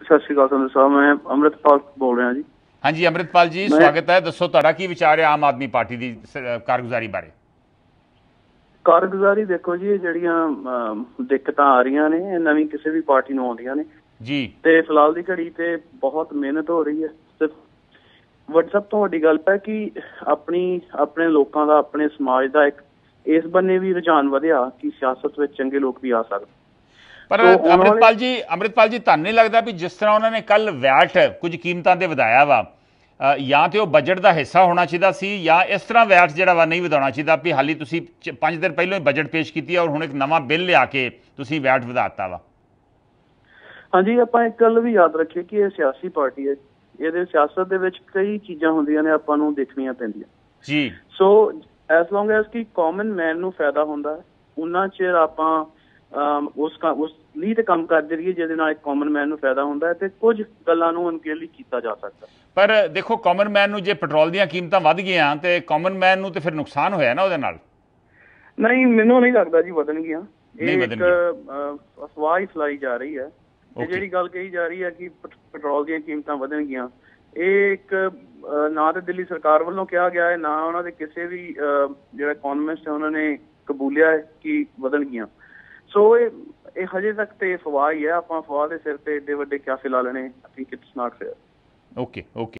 सत श्री अकाल संधू साहब, मैं अमृतपाल बोल रहा जी। हाँ जी अमृतपाल जी, स्वागत है। दसो तुहाडा की विचार है आम आदमी पार्टी की कारगुजारी बारे? कारगुजारी देखो जी, ਜਿਹੜੀਆਂ ਦਿੱਕਤਾਂ आ रही ने नवी किसी भी पार्टी ਨੂੰ ਆਉਂਦੀਆਂ ਨੇ जी, ਤੇ ਫਿਲਹਾਲ ਦੀ ਘੜੀ ਤੇ बहुत मेहनत हो रही है। सिर्फ सब तो वड्डी गल है कि अपने लोगों का, अपने समाज का एक इस बन्ने भी रुझान वधिया कि सियासत में चंगे लोग भी आ सकते। पर अमृतपाल जी ਤੁਹਾਨੂੰ नहीं लगता भी जिस तरह उन्होंने कल वैट कुछ कीमतों से ਵਧਾਇਆ ਵਾ, ਜਾਂ तो बजट का हिस्सा होना चाहिए सी, या इस तरह वैट ਜਿਹੜਾ ਵਾ नहीं ਵਧਾਉਣਾ ਚਾਹੀਦਾ भी हाली ਤੁਸੀਂ 5 दिन ਪਹਿਲਾਂ ही बजट पेश की और ਹੁਣ एक नवा बिल लिया के ਤੁਸੀਂ वैट ਵਧਾਤਾ ਵਾ। हाँ जी, ਆਪਾਂ एक गल भी याद रखिए कि यह सियासी पार्टी है, ये सियासत ਦੇ ਵਿੱਚ ਕਈ ਚੀਜ਼ਾਂ ਹੁੰਦੀਆਂ ਨੇ ਆਪਾਂ ਨੂੰ ਦੇਖਣੀਆਂ ਪੈਂਦੀਆਂ जी। सो एज लॉन्ग एज कि कॉमन मैन ਨੂੰ ਫਾਇਦਾ ਹੁੰਦਾ ਹੈ, ਉਹਨਾਂ ਚਿਰ ਆਪਾਂ ਉਸ ਲਈ ਤੇ ਕੰਮ ਕਰਦੇ ਰਹੀਏ ਜਿਹਦੇ ਨਾਲ ਇੱਕ ਕਾਮਨ ਮੈਨ ਨੂੰ ਫਾਇਦਾ ਹੁੰਦਾ ਹੈ ਤੇ ਕੁਝ ਗੱਲਾਂ ਨੂੰ ਅਨਕੇਅਰਲੀ ਕੀਤਾ ਜਾ ਸਕਦਾ। ਪਰ ਦੇਖੋ ਕਾਮਨ ਮੈਨ ਨੂੰ ਜੇ ਪੈਟਰੋਲ ਦੀਆਂ ਕੀਮਤਾਂ ਵੱਧ ਗਈਆਂ ਤੇ ਕਾਮਨ ਮੈਨ ਨੂੰ ਤੇ ਫਿਰ ਨੁਕਸਾਨ ਹੋਇਆ ਨਾ ਉਹਦੇ ਨਾਲ। ਨਹੀਂ, ਮੈਨੂੰ ਨਹੀਂ ਲੱਗਦਾ ਜੀ ਵਧਣਗੀਆਂ। ਇਹ ਇੱਕ ਅਫਵਾਹ ਹੀ ਫੈਲਾਈ ਜਾ ਰਹੀ ਹੈ। ਤੇ ਜਿਹੜੀ ਗੱਲ ਕਹੀ ਜਾ ਰਹੀ ਹੈ ਕਿ ਪੈਟਰੋਲ ਦੀਆਂ ਕੀਮਤਾਂ ਵਧਣਗੀਆਂ, ਇਹ ਇੱਕ ਨਾ ਤੇ ਦਿੱਲੀ ਸਰਕਾਰ ਵੱਲੋਂ ਕਿਹਾ ਗਿਆ ਹੈ, ਨਾ ਉਹਨਾਂ ਦੇ ਕਿਸੇ ਵੀ ਜਿਹੜਾ ਇਕੋਨੋਮਿਸਟ ਹੈ ਉਹਨਾਂ ਨੇ ਕਬੂਲਿਆ ਹੈ ਕਿ ਵਧਣਗੀਆਂ। ਸੋ ਇਹ ਹਜੇ ਤੱਕ ਤੇ ਅਫਵਾਹ ਹੀ ਹੈ। ਆਪਾਂ ਅਫਵਾਹ ਦੇ ਸਿਰ ਤੇ ਏਡੇ ਵੱਡੇ ਕਿਆਸੇ ਲਾ ਲੈਣੇ, I think it's not fair. Okay.